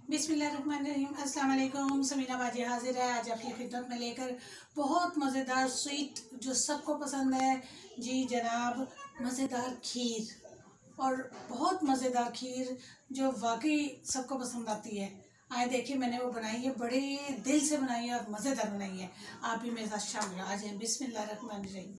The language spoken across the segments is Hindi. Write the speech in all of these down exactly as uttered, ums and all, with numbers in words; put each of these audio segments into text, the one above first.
बिस्मिल्लाहिर्रहमानिर्रहीम। अस्सलाम वालेकुम। समीना बाजी हाजिर है आज आपकी खिदमत में लेकर बहुत मज़ेदार स्वीट जो सबको पसंद है। जी जनाब, मज़ेदार खीर और बहुत मज़ेदार खीर जो वाकई सबको पसंद आती है। आए देखिए, मैंने वो बनाई है, बड़े दिल से बनाई है और मज़ेदार बनाई है। आप भी मेरे साथ शामिल आ जाएं। बिस्मिल्लाहिर्रहमानिर्रहीम।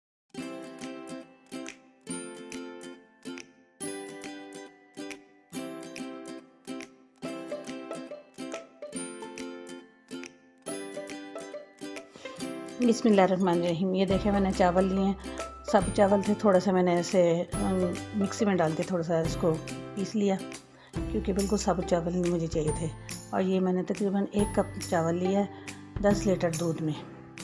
बिस्मिल्लाहिर्रहमानिर्रहीम। ये देखें, मैंने चावल लिए हैं, सब चावल थे। थोड़ा सा मैंने ऐसे मिक्सी में डाल के थोड़ा सा इसको पीस लिया, क्योंकि बिल्कुल साबुत चावल मुझे चाहिए थे। और ये मैंने तकरीबन एक कप चावल लिया है दस लीटर दूध में।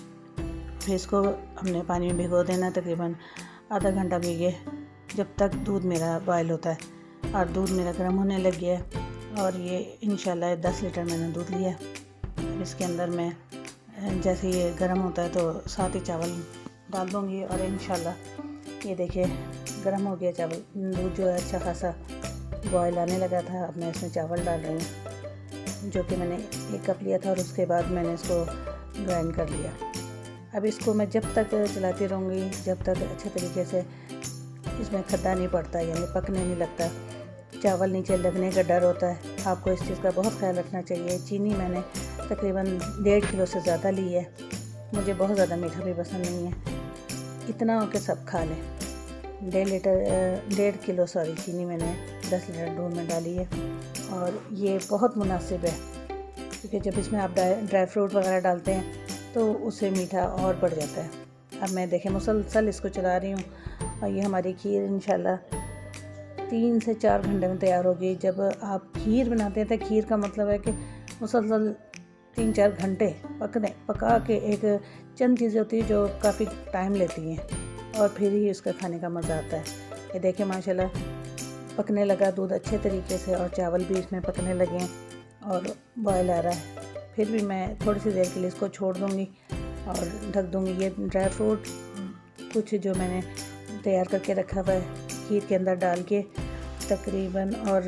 फिर इसको हमने पानी में भिगो देना, तकरीबन आधा घंटा भीगे, जब तक दूध मेरा बॉयल होता है। और दूध मेरा गर्म होने लग गया है और ये इंशाल्लाह दस लीटर मैंने दूध लिया। अब इसके अंदर मैं जैसे ये गर्म होता है तो साथ ही चावल डाल दूँगी और इंशाल्लाह ये देखिए गर्म हो गया चावल। दूध जो है अच्छा खासा बॉयल आने लगा था। अब मैं इसमें चावल डाल रही हूँ, जो कि मैंने एक कप लिया था और उसके बाद मैंने इसको ग्राइंड कर लिया। अब इसको मैं जब तक चलाती रहूँगी, जब तक अच्छे तरीके से इसमें खड्डा नहीं पड़ता, यानी पकने नहीं लगता, चावल नीचे लगने का डर होता है। आपको इस चीज़ का बहुत ख्याल रखना चाहिए। चीनी मैंने तकरीबन डेढ़ किलो से ज़्यादा ली है। मुझे बहुत ज़्यादा मीठा भी पसंद नहीं है, इतना हो के सब खा लें। डेढ़ लीटर डेढ़ किलो सॉरी चीनी मैंने दस लीटर दूध में डाली है और ये बहुत मुनासिब है, क्योंकि जब इसमें आप ड्राई फ्रूट वगैरह डालते हैं तो उससे मीठा और बढ़ जाता है। अब मैं देखें मुसलसल इसको चला रही हूँ और ये हमारी खीर इंशाल्लाह तीन से चार घंटे में तैयार होगी। जब आप खीर बनाते हैं तो खीर का मतलब है कि मुसलसल तीन चार घंटे पकने पका के एक चंद चीज़ें होती है जो काफ़ी टाइम लेती हैं और फिर ही उसका खाने का मज़ा आता है। ये देखें माशाल्लाह पकने लगा दूध अच्छे तरीके से और चावल भी इसमें पकने लगे हैं और बॉयल आ रहा है। फिर भी मैं थोड़ी सी देर के लिए इसको छोड़ दूँगी और ढक दूँगी। ये ड्राई फ्रूट कुछ जो मैंने तैयार करके रखा हुआ है खीर के अंदर डाल के तकरीबन, और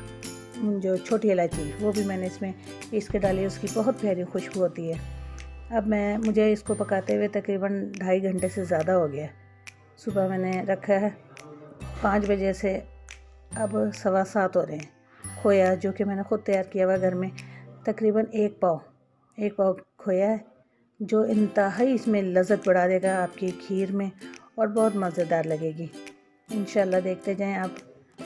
जो छोटी इलायची वो भी मैंने इसमें पीस के डाली, उसकी बहुत प्यारी खुशबू होती है। अब मैं मुझे इसको पकाते हुए तकरीबन ढाई घंटे से ज़्यादा हो गया। सुबह मैंने रखा है पाँच बजे से, अब सवा सात हो रहे हैं। खोया जो कि मैंने ख़ुद तैयार किया हुआ घर में, तकरीबन एक पाव एक पाव खोया है, जो इंतहाई इसमें लज़्ज़त बढ़ा देगा आपकी खीर में और बहुत मज़ेदार लगेगी। इंशाल्लाह देखते जाएं आप।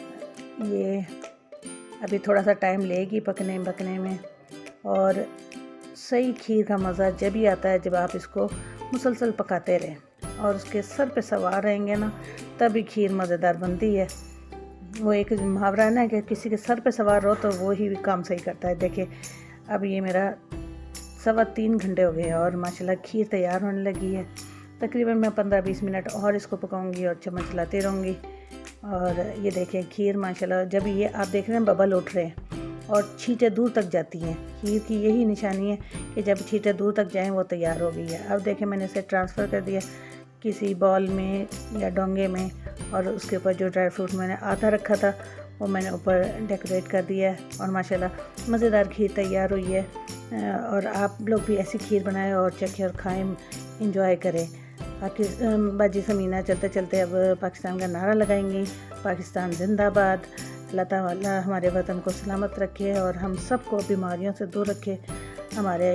ये अभी थोड़ा सा टाइम लेगी पकने पकने में, और सही खीर का मज़ा जब ही आता है जब आप इसको मुसलसल पकाते रहें और उसके सर पे सवार रहेंगे ना, तभी खीर मज़ेदार बनती है। वो एक मुहावरा है ना कि किसी के सर पे सवार रहो तो वो ही काम सही करता है। देखिए अब ये मेरा सवा तीन घंटे हो गए और माशाल्लाह खीर तैयार होने लगी है। तकरीबन मैं पंद्रह बीस मिनट और इसको पकाऊंगी और चम्मच चलाती रहूँगी। और ये देखें खीर माशाल्लाह, जब ये आप देख रहे हैं बबल उठ रहे हैं और छींटे दूर तक जाती हैं, खीर की यही निशानी है कि जब छींटे दूर तक जाएं वो तैयार हो गई है। अब देखें मैंने इसे ट्रांसफ़र कर दिया किसी बॉल में या डोंगे में, और उसके ऊपर जो ड्राई फ्रूट मैंने आधा रखा था वो मैंने ऊपर डेकोरेट कर दिया है और माशाल्लाह मज़ेदार खीर तैयार हुई है। और आप लोग भी ऐसी खीर बनाएं और चखें और खाएँ, इंजॉय करें। पाकिस्तान बाजी समीना चलते चलते अब पाकिस्तान का नारा लगाएंगी, पाकिस्तान जिंदाबाद। अल्लाह ताला हमारे वतन को सलामत रखे और हम सबको बीमारियों से दूर रखे। हमारे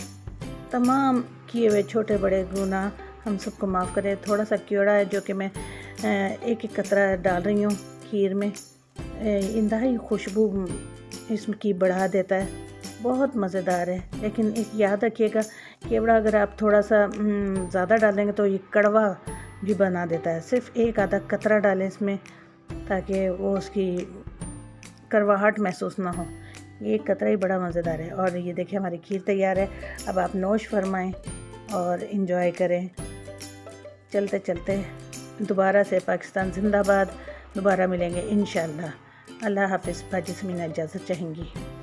तमाम किए हुए छोटे बड़े गुनाह हम सबको माफ़ करे। थोड़ा सा कीड़ा है जो कि मैं एक एक कतरा डाल रही हूँ खीर में, इंतहाई खुशबू इसकी बढ़ा देता है, बहुत मज़ेदार है। लेकिन एक याद रखिएगा, केवड़ा अगर आप थोड़ा सा ज़्यादा डालेंगे तो ये कड़वा भी बना देता है। सिर्फ एक आधा कतरा डालें इसमें ताकि वो उसकी कड़वाहट महसूस ना हो। ये एक कतरा ही बड़ा मज़ेदार है। और ये देखिए हमारी खीर तैयार है। अब आप नोश फरमाएं और इन्जॉय करें। चलते चलते दोबारा से पाकिस्तान जिंदाबाद, दोबारा मिलेंगे इंशाल्लाह। अल्लाह हाफ़िज़। बाजी समीना इजाज़त चाहेंगी।